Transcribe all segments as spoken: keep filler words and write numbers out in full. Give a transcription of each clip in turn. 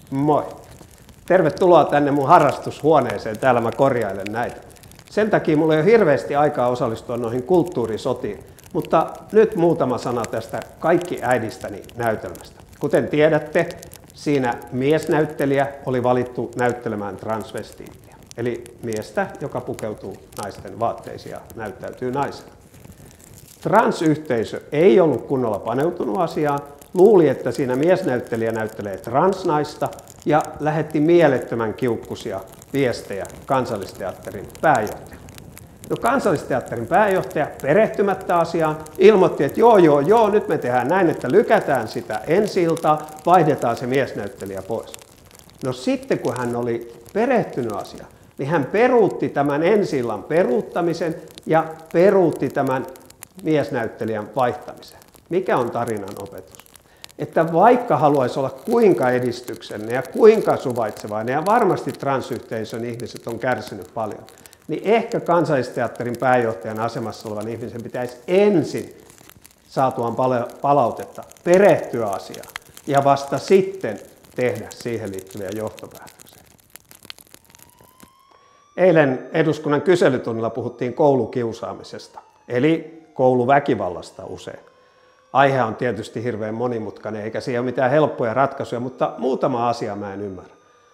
Moi! Tervetuloa tänne mun harrastushuoneeseen, täällä mä korjailen näitä. Sen takia mulla ei ole hirveästi aikaa osallistua noihin kulttuurisotiin, mutta nyt muutama sana tästä Kaikki äidistäni -näytelmästä. Kuten tiedätte, siinä miesnäyttelijä oli valittu näyttelemään transvestiittiä, eli miestä, joka pukeutuu naisten vaatteisiin ja näyttäytyy naisena. Transyhteisö ei ollut kunnolla paneutunut asiaan, luuli, että siinä miesnäyttelijä näyttelee transnaista ja lähetti mielettömän kiukkuisia viestejä Kansallisteatterin pääjohtajalle. No Kansallisteatterin pääjohtaja perehtymättä asiaan ilmoitti, että joo joo joo, nyt me tehdään näin, että lykätään sitä ensi-iltaa, vaihdetaan se miesnäyttelijä pois. No sitten kun hän oli perehtynyt asiaan, niin hän peruutti tämän ensi-illan peruuttamisen ja peruutti tämän miesnäyttelijän vaihtamisen. Mikä on tarinan opetus? Että vaikka haluaisi olla kuinka edistyksellinen ja kuinka suvaitsevainen, ja varmasti transyhteisön ihmiset on kärsinyt paljon, niin ehkä Kansallisteatterin pääjohtajan asemassa olevan ihmisen pitäisi ensin saatuaan palautetta perehtyä asiaan ja vasta sitten tehdä siihen liittyviä johtopäätöksiä. Eilen eduskunnan kyselytunnilla puhuttiin koulukiusaamisesta, eli kouluväkivallasta usein. Aihe on tietysti hirveän monimutkainen, eikä siihen ole mitään helppoja ratkaisuja, mutta muutama asia mä en ymmärrä.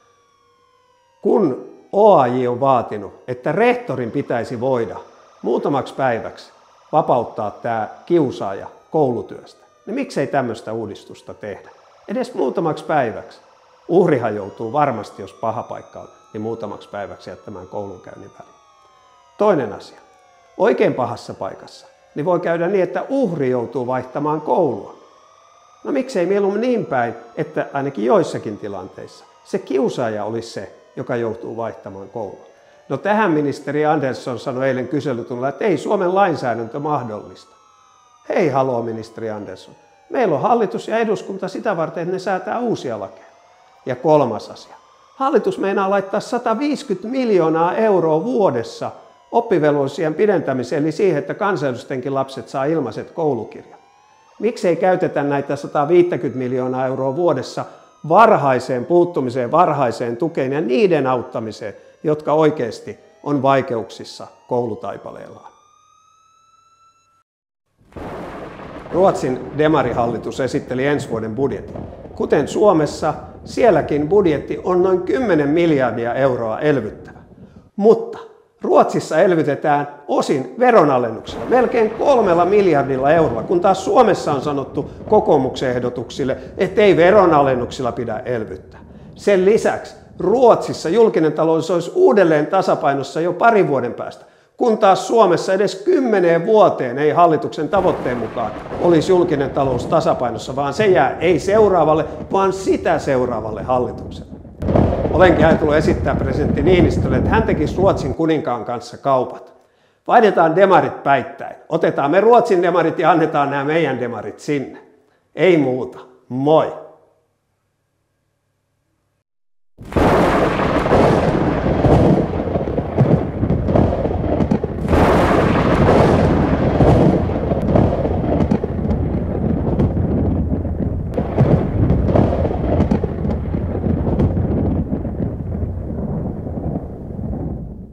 Kun O A J on vaatinut, että rehtorin pitäisi voida muutamaksi päiväksi vapauttaa tämä kiusaaja koulutyöstä, niin miksei tämmöistä uudistusta tehdä? Edes muutamaksi päiväksi. Uhrihan joutuu varmasti, jos paha paikka on, niin muutamaksi päiväksi jättämään koulunkäynnin väliin. Toinen asia. Oikein pahassa paikassa niin voi käydä niin, että uhri joutuu vaihtamaan koulua. No miksei mieluummin niin päin, että ainakin joissakin tilanteissa se kiusaaja olisi se, joka joutuu vaihtamaan koulua. No tähän ministeri Andersson sanoi eilen kyselytunnilla, että ei Suomen lainsäädäntö mahdollista. Hei haloo ministeri Andersson, meillä on hallitus ja eduskunta sitä varten, että ne säätää uusia lakeja. Ja kolmas asia. Hallitus meinaa laittaa sata viisikymmentä miljoonaa euroa vuodessa oppivelvollisuusiän pidentämiseen, eli siihen, että kansanedustajienkin lapset saa ilmaiset koulukirjat. Miksei käytetä näitä sata viisikymmentä miljoonaa euroa vuodessa varhaiseen puuttumiseen, varhaiseen tukeen ja niiden auttamiseen, jotka oikeasti on vaikeuksissa koulutaipaleellaan. Ruotsin demarihallitus esitteli ensi vuoden budjetin. Kuten Suomessa, sielläkin budjetti on noin kymmenen miljardia euroa elvyttävä. Mutta Ruotsissa elvytetään osin veronalennuksilla, melkein kolmella miljardilla eurolla, kun taas Suomessa on sanottu kokoomuksen ehdotuksille, että ei veronalennuksilla pidä elvyttää. Sen lisäksi Ruotsissa julkinen talous olisi uudelleen tasapainossa jo parin vuoden päästä, kun taas Suomessa edes kymmeneen vuoteen ei hallituksen tavoitteen mukaan olisi julkinen talous tasapainossa, vaan se jää ei seuraavalle, vaan sitä seuraavalle hallitukselle. Olenkin ajatellut esittää presidentti Niinistölle, että hän tekisi Ruotsin kuninkaan kanssa kaupat. Vaihdetaan demarit päittäin. Otetaan me Ruotsin demarit ja annetaan nämä meidän demarit sinne. Ei muuta. Moi!